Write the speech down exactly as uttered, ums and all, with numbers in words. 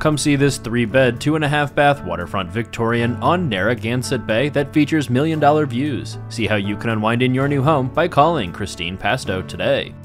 Come see this three bed, two and a half bath waterfront Victorian on Narragansett Bay that features million dollar views. See how you can unwind in your new home by calling Kristine Pasto today.